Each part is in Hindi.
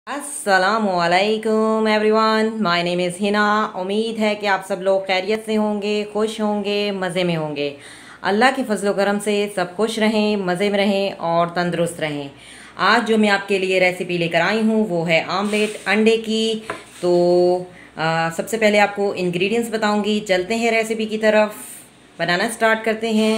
अस्सलामुअलैकुम everyone, my name is Hina. उम्मीद है कि आप सब लोग खैरियत से होंगे, खुश होंगे, मज़े में होंगे। अल्लाह के फजल करम से सब खुश रहें, मज़े में रहें और तंदुरुस्त रहें। आज जो मैं आपके लिए रेसिपी लेकर आई हूँ वो है आमलेट अंडे की। तो सबसे पहले आपको इंग्रेडिएंट्स बताऊँगी। चलते हैं रेसिपी की तरफ, बनाना स्टार्ट करते हैं।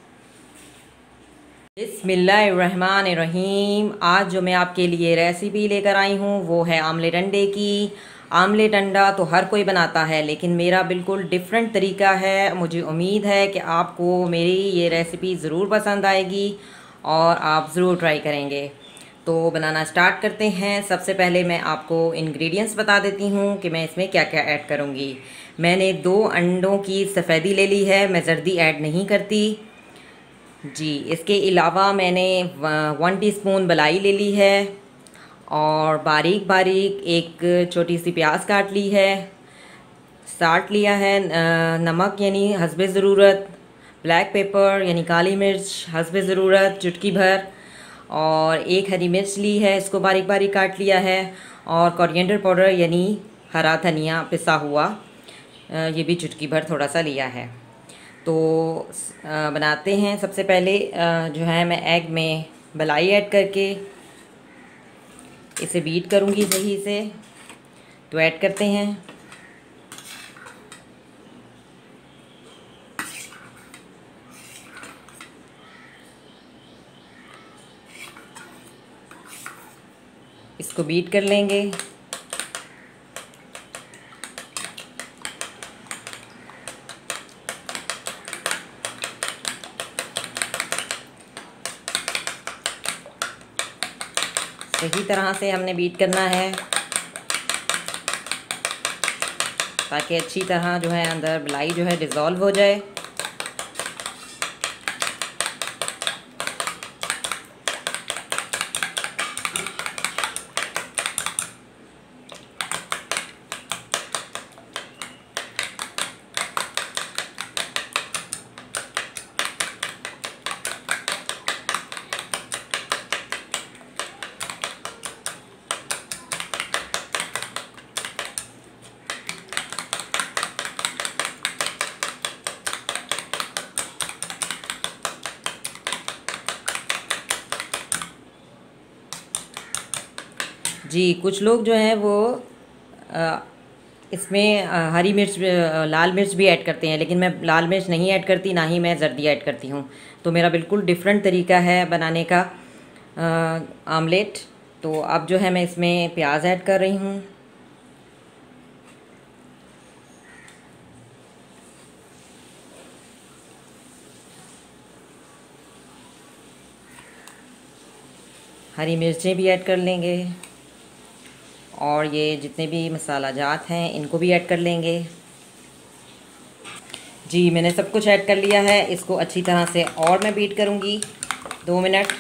बिस्मिल्लाहिर्रहमानिर्रहीम। आज जो मैं आपके लिए रेसिपी लेकर आई हूँ वो है आमलेट अंडे की। आमलेट अंडा तो हर कोई बनाता है, लेकिन मेरा बिल्कुल डिफरेंट तरीका है। मुझे उम्मीद है कि आपको मेरी ये रेसिपी ज़रूर पसंद आएगी और आप ज़रूर ट्राई करेंगे। तो बनाना स्टार्ट करते हैं। सबसे पहले मैं आपको इंग्रेडिएंट्स बता देती हूँ कि मैं इसमें क्या क्या ऐड करूँगी। मैंने 2 अंडों की सफ़ेदी ले ली है, मैं जर्दी ऐड नहीं करती जी। इसके अलावा मैंने 1 टीस्पून मलाई ले ली है और बारीक बारीक एक छोटी सी प्याज काट ली है। साल्ट लिया है, नमक यानी हस्बे ज़रूरत, ब्लैक पेपर यानी काली मिर्च हस्बे ज़रूरत चुटकी भर, और एक हरी मिर्च ली है, इसको बारीक बारीक काट लिया है, और कोरिएंडर पाउडर यानी हरा धनिया पिसा हुआ, ये भी चुटकी भर थोड़ा सा लिया है। तो बनाते हैं। सबसे पहले जो है मैं एग में मलाई ऐड करके इसे बीट करूँगी सही से। तो ऐड करते हैं। इसको बीट कर लेंगे। सही तरह से हमने बीट करना है ताकि अच्छी तरह जो है अंदर मलाई जो है डिज़ोल्व हो जाए। जी, कुछ लोग जो हैं वो इसमें हरी मिर्च लाल मिर्च भी ऐड करते हैं, लेकिन मैं लाल मिर्च नहीं ऐड करती, ना ही मैं जर्दी ऐड करती हूँ। तो मेरा बिल्कुल डिफरेंट तरीका है बनाने का आमलेट। तो अब जो है मैं इसमें प्याज ऐड कर रही हूँ। हरी मिर्चें भी ऐड कर लेंगे और ये जितने भी मसाला जात हैं इनको भी ऐड कर लेंगे। जी, मैंने सब कुछ ऐड कर लिया है। इसको अच्छी तरह से और मैं बीट करूँगी 2 मिनट।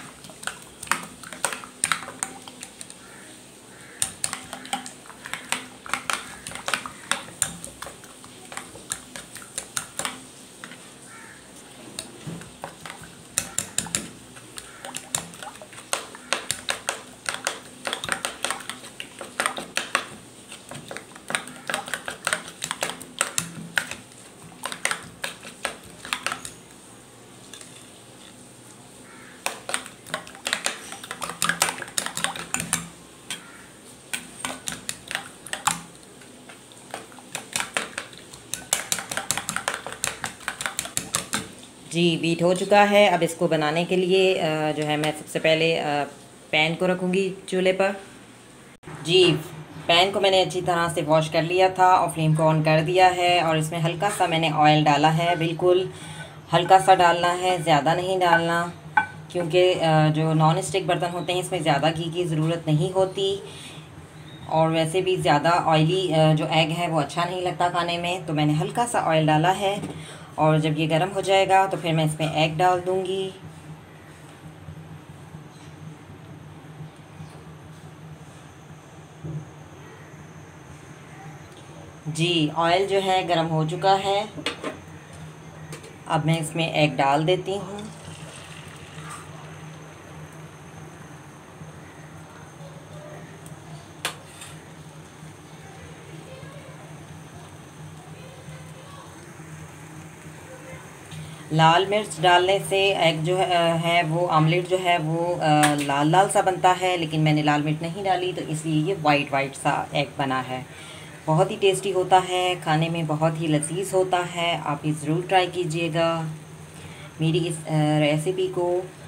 जी, बीट हो चुका है। अब इसको बनाने के लिए जो है मैं सबसे पहले पैन को रखूँगी चूल्हे पर। जी, पैन को मैंने अच्छी तरह से वॉश कर लिया था और फ्लेम को ऑन कर दिया है, और इसमें हल्का सा मैंने ऑयल डाला है। बिल्कुल हल्का सा डालना है, ज़्यादा नहीं डालना, क्योंकि जो नॉन स्टिक बर्तन होते हैं इसमें ज़्यादा घी की ज़रूरत नहीं होती, और वैसे भी ज़्यादा ऑयली जो एग है वो अच्छा नहीं लगता खाने में। तो मैंने हल्का सा ऑयल डाला है, और जब ये गर्म हो जाएगा तो फिर मैं इसमें एग डाल दूँगी। जी, ऑयल जो है गर्म हो चुका है। अब मैं इसमें एग डाल देती हूँ। लाल मिर्च डालने से एग जो है वो आमलेट जो है वो लाल लाल सा बनता है, लेकिन मैंने लाल मिर्च नहीं डाली तो इसलिए ये वाइट वाइट सा एग बना है। बहुत ही टेस्टी होता है, खाने में बहुत ही लजीज होता है। आप ये ज़रूर ट्राई कीजिएगा मेरी इस रेसिपी को।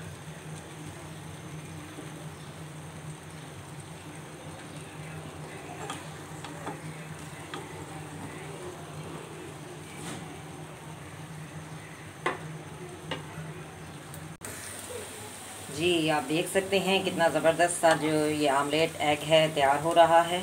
जी आप देख सकते हैं कितना ज़बरदस्त सा जो ये आमलेट एग है तैयार हो रहा है।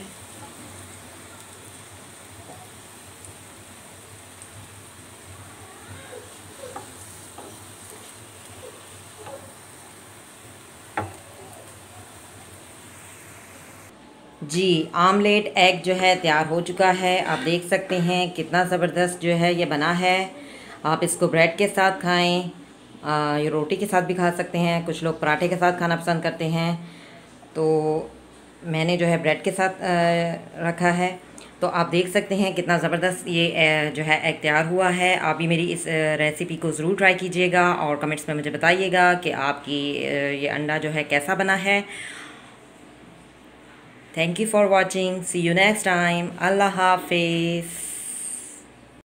जी आमलेट एग जो है तैयार हो चुका है। आप देख सकते हैं कितना ज़बरदस्त जो है ये बना है। आप इसको ब्रेड के साथ खाएं, ये रोटी के साथ भी खा सकते हैं, कुछ लोग पराठे के साथ खाना पसंद करते हैं, तो मैंने जो है ब्रेड के साथ रखा है। तो आप देख सकते हैं कितना ज़बरदस्त ये जो है एग तैयार हुआ है। आप भी मेरी इस रेसिपी को ज़रूर ट्राई कीजिएगा और कमेंट्स में मुझे बताइएगा कि आपकी ये अंडा जो है कैसा बना है। Thank you for watching. See you next time. Allah Hafiz.